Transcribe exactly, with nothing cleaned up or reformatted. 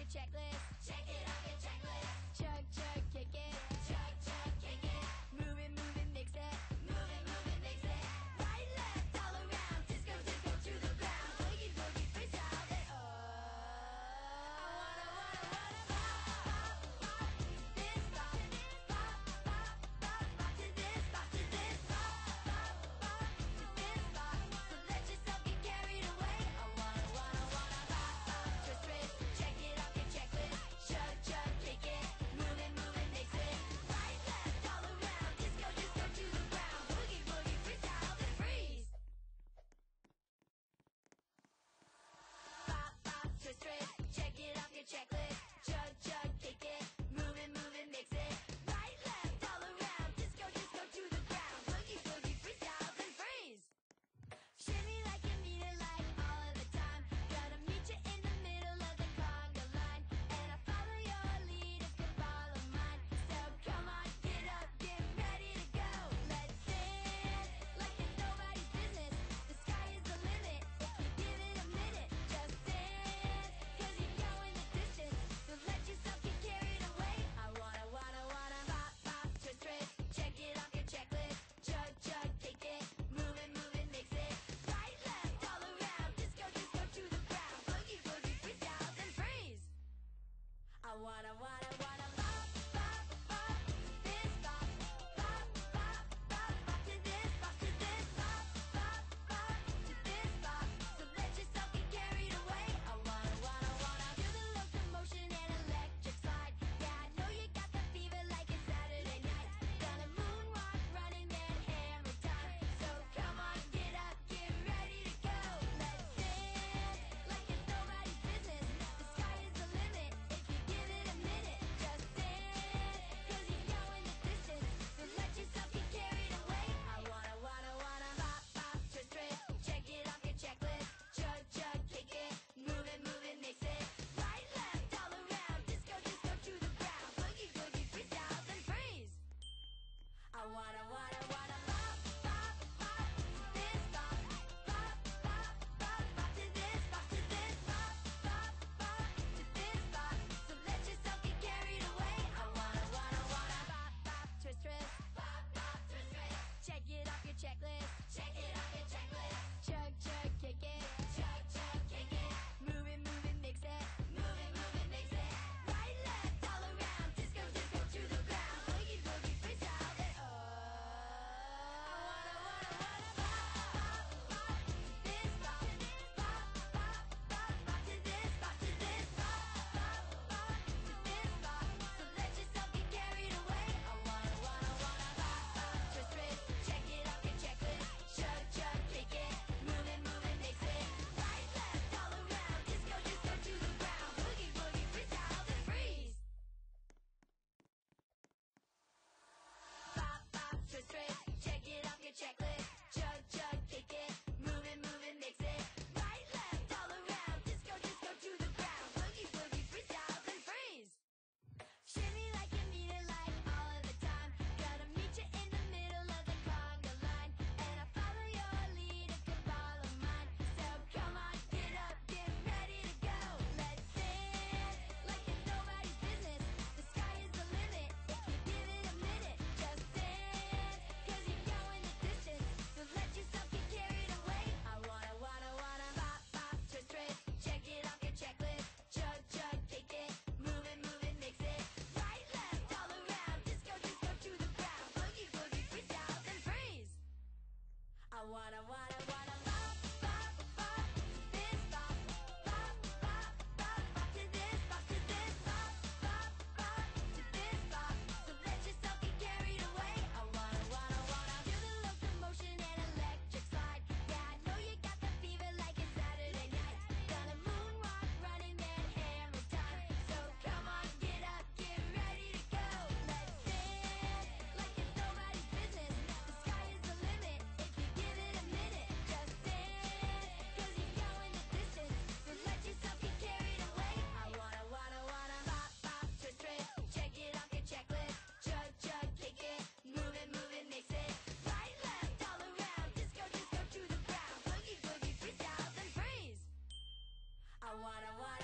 checklist. Check it off your checklist. Chug, chug, kick it. Chug, chug, kick it. Move it, move it, mix it. Move it, move it, mix it. Right, left, all around. Disco, disco to the ground. Boogie, boogie, freestyle it. Oh, I wanna, wanna, wanna pop, pop, pop. This pop, pop, pop, pop, pop to this, pop to this, pop, pop, pop to this pop. So let yourself get carried away. I wanna, wanna, wanna pop, pop, twist, twist. Check it off your checklist. Chug, chug, kick it. Move it, move it, mix it. Right, left, all around. Disco, disco to the ground. Boogie, boogie, freestyle, then freeze. Pop, pop, twist, twist. Check it off your checklist. Chug, chug, kick it. Move it, move it, mix it. Right, left, all around. Disco, disco to the ground. Boogie, boogie, freestyle, then freeze. Shimmy like you mean it like all of the time. Gonna meet you in the middle of the conga line. And I follow your lead if you follow mine. So come on, get up, get ready to go. Let's dance like it's nobody's business. The sky is the limit if you give it a minute. Just dance, cause you're going the distance. So let yourself get carried away. I wanna, wanna, wanna pop, pop, twist, twist. Check it off your checklist. Chug, chug, kick it. Move it, move it, mix it. Right, left, all around. Disco, disco to the ground. Boogie, boogie, freestyle, then freeze. I wanna, wanna, wanna pop, pop, pop. This pop, pop, pop, pop, pop to this, pop to this, pop, pop, pop to this pop. So let yourself get carried away. I wanna, wanna, wanna feel the locomotion and electric slide. Yeah, I know you got the fever like it's Saturday night. Gonna moonwalk, running man, hammer time. So come on, get up, get ready to go. Let's dance like it's nobody's business. The sky is the limit if you give it a minute. Just dance, cause you're going the distance. So let yourself get carried away. I wanna, wanna, wanna pop, pop, twist, twist. Check it off your checklist. Chug, chug, kick it. Move it, move it, mix it. Right, left, all around. Disco, disco to the ground. Boogie, boogie, freestyle, then freeze. I wanna, wanna, wanna pop, pop, pop. This pop, pop, pop, pop, pop to this, pop to this, pop, pop, pop to this pop. So let yourself get carried away. I wanna, wanna, wanna pop, pop, twist, twist. Pop, pop, twist, twist. Check it off your checklist. Check it off your checklist. Chug, chug, kick it. Chug, chug, kick it. Move it, move it, mix it. Move it, move it, mix it. Right, left, all around. Disco, disco to the ground. Boogie, boogie, freestyle it. Oh, I wanna, wanna, wanna pop, pop, pop. This pop, pop, pop, pop, pop to this, pop to this, pop, pop, pop to this pop. So let yourself get carried away. I wanna, wanna, wanna pop, pop, twist, twist. Check it off your checklist. Chug, chug, kick it. Move it, move it, mix it. Right, left, all around. Disco, disco to the ground. Boogie, boogie, freestyle, then freeze. Pop, pop, twist, twist. Check it off your checklist. Chug, chug, kick it. Move it, move it, mix it. Right, left, all around. Disco, disco to the ground. Boogie, boogie, freestyle, then freeze. Shimmy like you mean it like all of the time. Gonna meet you in the middle of the conga line. And I follow your lead if you follow mine. So come on, get up, get ready to go. Let's dance like it's nobody's business. The sky is the limit if you give it a minute. Just dance, cause you're going the distance. So let yourself get carried away. I wanna, wanna, wanna pop, pop, twist, twist. Check it off your checklist. Chug, chug, kick it. Move it, move it, mix it. Right, left, all around. Disco, disco to the ground. Boogie, boogie, freestyle, then freeze. I wanna, wanna, wanna pop, pop, pop. This pop, pop, pop, pop, pop to this, pop to this, pop, pop, pop to this pop. So let yourself get carried away. I wanna, wanna, wanna feel the locomotion and electric slide. Yeah, I know you got the fever like it's Saturday night. Gonna moonwalk, running man, hammer time. So come on, get up, get ready to go. Let's dance like it's nobody's business. The sky is the limit if you give it a minute. Just dance, cause you're going the distance. So let yourself get carried away. I wanna, wanna, wanna pop, pop, twist, twist. Check it off your checklist. Chug, chug, kick it. Move it, move it, mix it. Right, left, all around. Disco, disco to the ground. Boogie, boogie, freestyle, then freeze. I wanna, wanna